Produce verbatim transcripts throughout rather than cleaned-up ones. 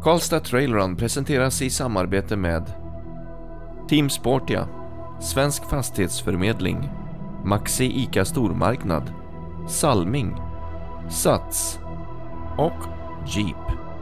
Karlstad Trail Run presenteras i samarbete med Team Sportia, Svensk Fastighetsförmedling, Maxi ICA Stormarknad, Salming, Sats och Jeep.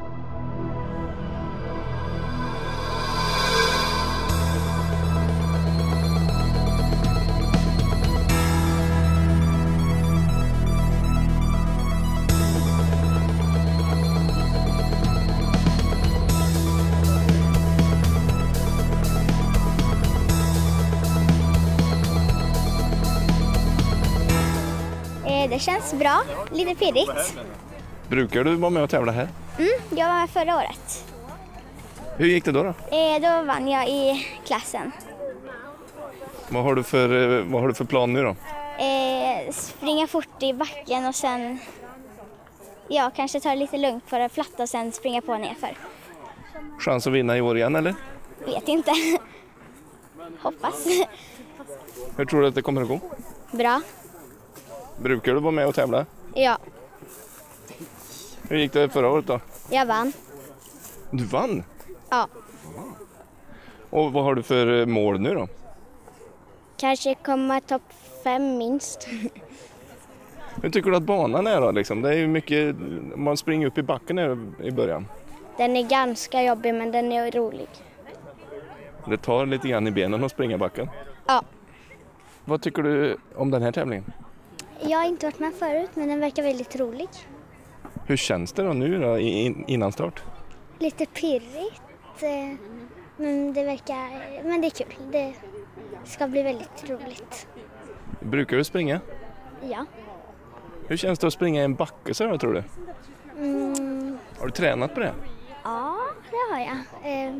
Det känns bra, lite pirrigt. Brukar du vara med och tävla här? Mm, jag var med förra året. Hur gick det då? Då, eh, då vann jag i klassen. Vad har du för, vad har du för plan nu då? Eh, springa fort i backen och sen ja, kanske ta det lite lugnt för att platta och sen springa på nerför. Chans att vinna i år igen eller? Vet inte. Hoppas. Hur tror du att det kommer att gå? Bra. Brukar du vara med och tävla? Ja. Hur gick det förra året då? Jag vann. Du vann? Ja. Och vad har du för mål nu då? Kanske komma topp fem minst. Hur tycker du att banan är då? Liksom? Det är ju mycket, man springer upp i backen i början. Den är ganska jobbig men den är rolig. Det tar lite grann i benen att springa i backen? Ja. Vad tycker du om den här tävlingen? Jag har inte varit med förut men den verkar väldigt rolig. Hur känns det då nu då, innan start? Lite pirrigt, men det verkar, men det är kul. Det ska bli väldigt roligt. Brukar du springa? Ja. Hur känns det att springa i en backe så då, tror du? Mm. Har du tränat på det? Ja, det har jag. Eh.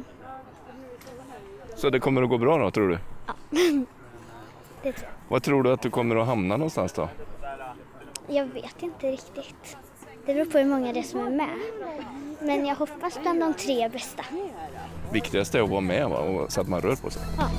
Så det kommer att gå bra då, tror du? Ja. Det tror jag. Vad tror du att du kommer att hamna någonstans då? Jag vet inte riktigt. Det beror på hur många det är som är med. Men jag hoppas bland de tre bästa. Viktigast är att vara med, va? Och så att man rör på sig. Ja.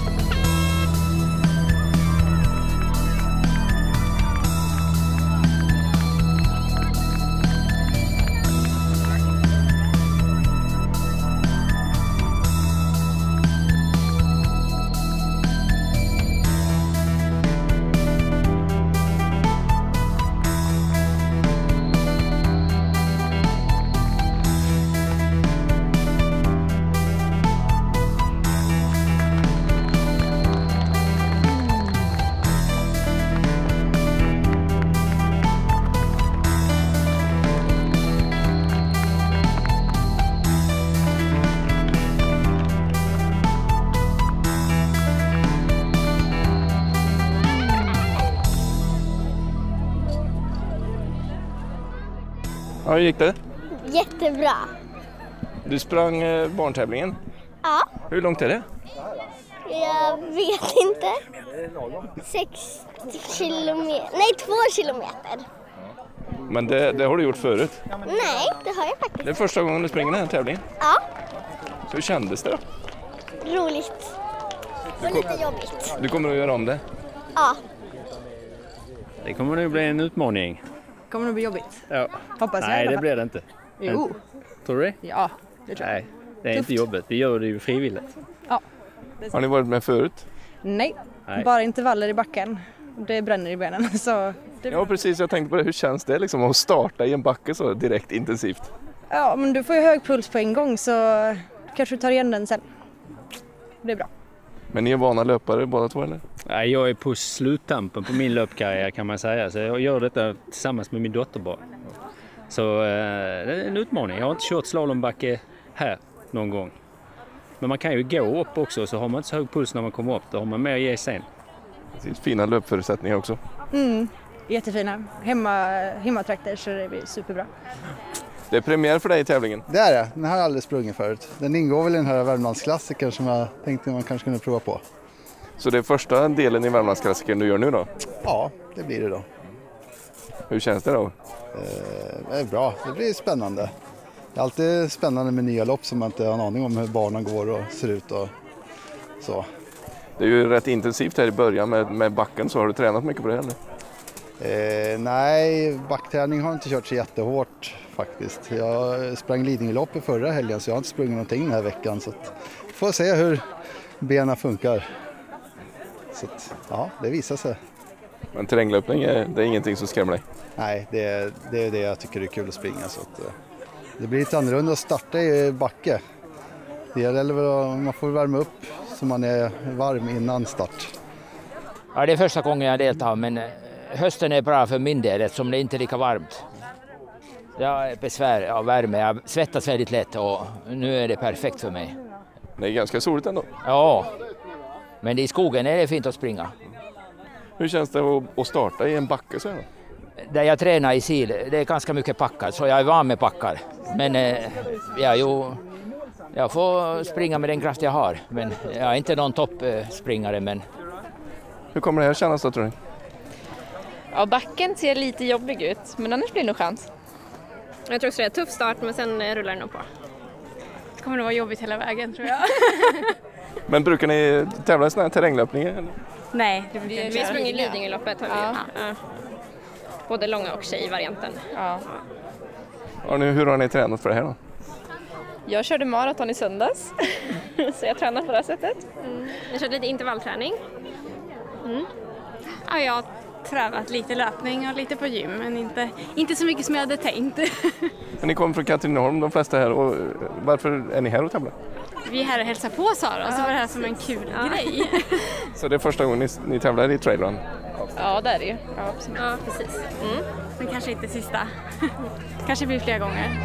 Ja, hur gick det? Jättebra. Du sprang eh, barntävlingen. Ja. Hur långt är det? Jag vet inte. Sex kilometer. Nej, två kilometer. Men det, det har du gjort förut? Nej, det har jag faktiskt. Det är första gången du springer den här tävlingen? Ja. Så hur kändes det då? Roligt. Och lite jobbigt. Du kommer att göra om det? Ja. Det kommer nog bli en utmaning. Kommer det bli jobbigt? Ja. Hoppas jag. Nej, det blir det inte. Jo. Tror du det? Ja, det tror jag. Nej, det är Tufft. inte jobbigt. Vi gör det ju frivilligt. Ja. Har ni varit med förut? Nej, Nej. bara intervaller i backen. Det bränner i benen. Så det... Ja, precis. Jag tänkte på det. Hur känns det liksom att starta i en backe så direkt intensivt? Ja, men du får ju hög puls på en gång så kanske du tar igen den sen. Det är bra. Men ni är vana löpare båda två eller? Nej, jag är på sluttampen på min löpkarriär kan man säga. Så jag gör detta tillsammans med min dotter bara. Så eh, det är en utmaning. Jag har inte kört slalombacke här någon gång. Men man kan ju gå upp också så har man inte så hög puls när man kommer upp. Då har man mer att ge sen. Det är fina löpförutsättningar också. Mm, jättefina. Hemma, hemmatrakter så det blir superbra. Det är premiär för dig i tävlingen. Det är det. Den här har jag aldrig sprungit förut. Den ingår väl i den här Värmlandsklassikern som jag tänkte man kanske kunde prova på. Så det är första delen i Värmlandsklassikern du gör nu då? Ja, det blir det då. Hur känns det då? Eh, det är bra. Det blir spännande. Det är alltid spännande med nya lopp som man inte har en aning om hur banan går och ser ut och så. Det är ju rätt intensivt här i början med, med backen, så har du tränat mycket på det eller? Eh, nej, backträning har inte kört så jättehårt faktiskt. Jag sprang Lidingölopp i förra helgen så jag har inte sprungit någonting den här veckan. Så att, får se hur benen funkar. Så att, ja, det visar sig. Men terränglöpning, är, det är ingenting som skrämmer dig? Nej, det är, det är det jag tycker är kul att springa. Så att, det blir lite annorlunda att starta i backe. Det gäller väl att man får värma upp så man är varm innan start. Ja, det är första gången jag deltar, men hösten är bra för min del eftersom det inte är lika varmt. Jag har besvär av värme, jag svettas väldigt lätt och nu är det perfekt för mig. Det är ganska soligt ändå. Ja, men i skogen är det fint att springa. Hur känns det att starta i en backe så här då? Där jag tränar i Sil, det är ganska mycket packar så jag är van med packar. Men eh, ja, jo, jag får springa med den kraft jag har. Men jag är inte någon toppspringare. Men... Hur kommer det här kännas då, tror du? Ja, backen ser lite jobbig ut, men annars blir det nog chans. Jag tror också det är en tuff start, men sen rullar det nog på. Det kommer nog vara jobbigt hela vägen, tror jag. Men brukar ni tävla i sådana här terränglöpningar? Nej, det brukar vi, vi sprang i Lidingöloppet. Ja. Ja. Både långa och tjejvarianten. Ja. Ja, nu, hur har ni tränat för det här då? Jag körde maraton i söndags, så jag tränar på det här sättet. Mm. Jag körde lite intervallträning. Mm. Ja, jag har tränat lite löpning och lite på gym, men inte, inte så mycket som jag hade tänkt. Men ni kommer från Katrineholm, de flesta här. Och varför är ni här och tävlar? Vi är här och hälsar på Sara, och så var det här som en kul ja. grej. Så det är första gången ni, ni tävlar i trailrun? Ja, det är det ju. Ja, absolut. Ja, precis. Mm. Men kanske inte sista. Kanske blir flera gånger.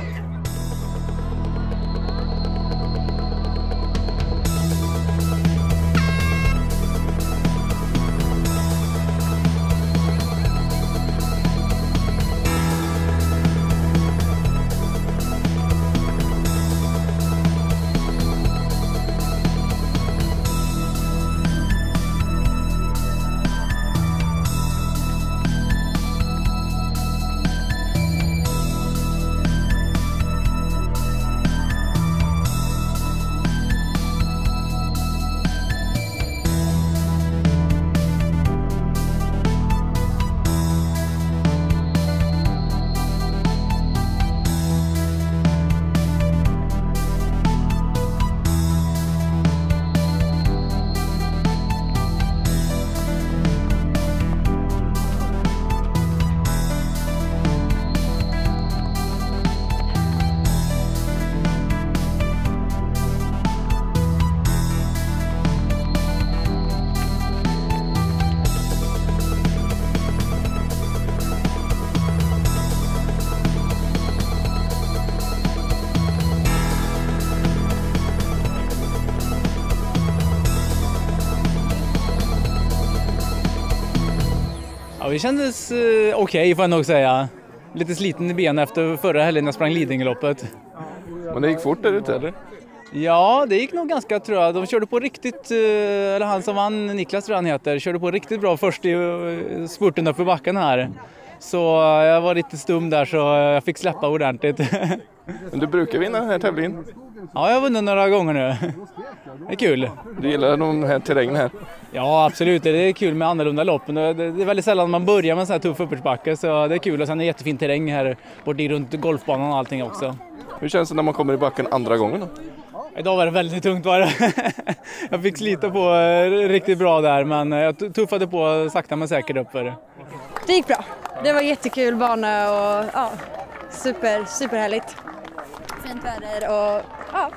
Ja, det kändes eh, okej okay, får jag nog säga. Lite sliten i benen efter förra helgen jag sprang Lidingöloppet. Men det gick fort där ute, eller? Ja, det gick nog ganska, tror jag. De körde på riktigt, eller han som vann, Niklas tror jag han heter, körde på riktigt bra först i spurten upp för backen här. Så jag var lite stum där så jag fick släppa ordentligt. Men du brukar vinna den här tävlingen? Ja, jag har vunnit några gånger nu. Det är kul. Du gillar de här terrängen här? Ja, absolut. Det är kul med annorlunda lopp. Det är väldigt sällan man börjar med en sån här tuff uppförsbacke, så det är kul. Och sen är det jättefin terräng här borta runt golfbanan och allting också. Hur känns det när man kommer i backen andra gången då? Idag var det väldigt tungt var det. Jag fick slita på riktigt bra där, men jag tuffade på sakta men säkert upp för det. Det gick bra. Det var jättekul bana och ja, super, superhärligt. Fint väder och ja.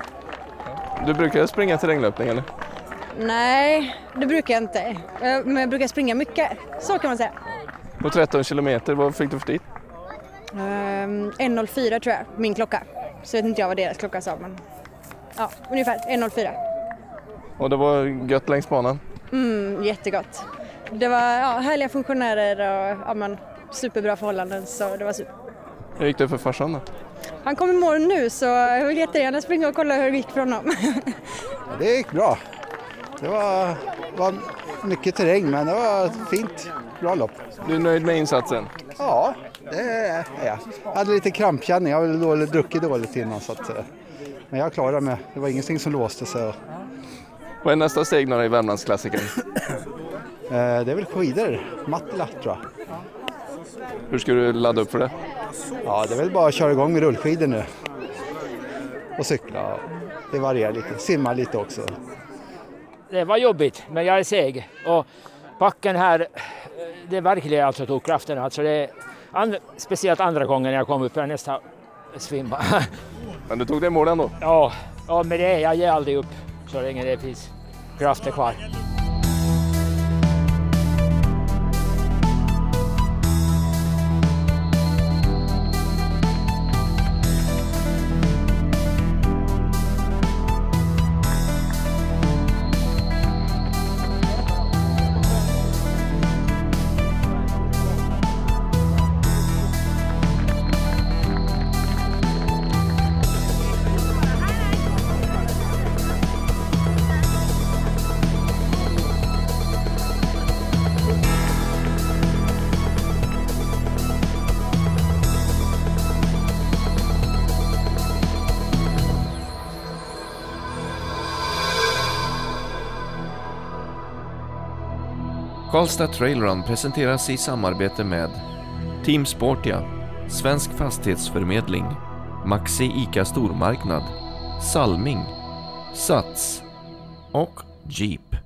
Du brukar springa terränglöpning eller? Nej, det brukar jag inte. Men jag brukar springa mycket, så kan man säga. På tretton kilometer, vad fick du för tid? Um, en noll fyra tror jag, min klocka. Så vet inte jag vad deras klocka sa, men ja, ungefär en noll fyra. Och det var gött längs banan? Mm, jättegott. Det var ja, härliga funktionärer och ja, men, superbra förhållanden, så det var super. Hur gick det för farsan då? Han kom imorgon nu, så jag vill jättegärna springa och kolla hur det gick för honom. Ja, det gick bra. Det var, var mycket terräng, men det var fint. Bra lopp. Du är nöjd med insatsen? Ja, det är jag. Jag hade lite krampkänning. Jag hade dåligt, druckit dåligt innan. Så att, men jag klarade mig. Det var ingenting som låste sig. Vad är nästa steg några i Värmlandsklassikern? Det är väl skidor. Mattila tror jag. Hur ska du ladda upp för det? Ja, det är väl bara att köra igång med rullskidor nu. Och cykla. Det varierar lite. Simma lite också. Det var jobbigt, men jag är seg. Och backen här, det verkligen alltså tog kraften. Alltså det, and, speciellt andra gången jag kom upp, jag nästan svimma. Men du tog det i mål ändå? Ja, ja, men det, jag ger aldrig upp så länge det finns krafter kvar. Karlstad Trail Run presenteras i samarbete med Team Sportia, Svensk fastighetsförmedling, Maxi ICA Stormarknad, Salming, Sats och Jeep.